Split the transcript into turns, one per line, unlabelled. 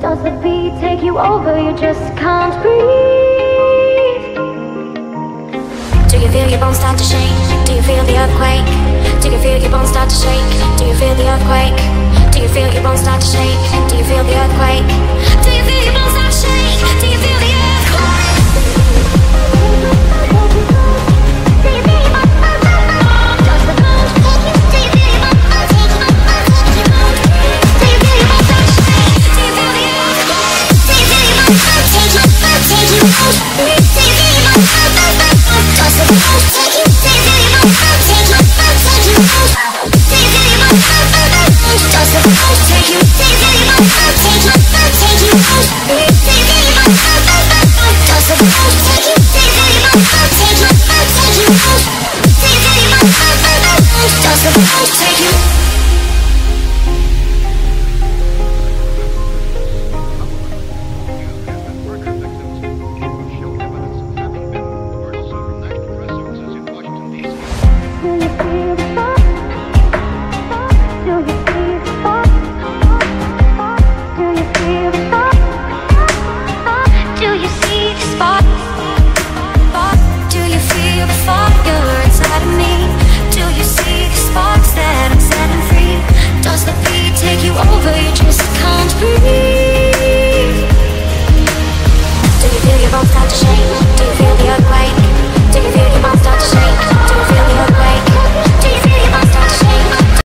Does the beat take you over? You just can't breathe. Do you feel your bones start to shake? Do you feel the earthquake? Do you feel your bones start to shake? Do you feel the earthquake? Do you feel your bones start to shake? Do you feel the earthquake?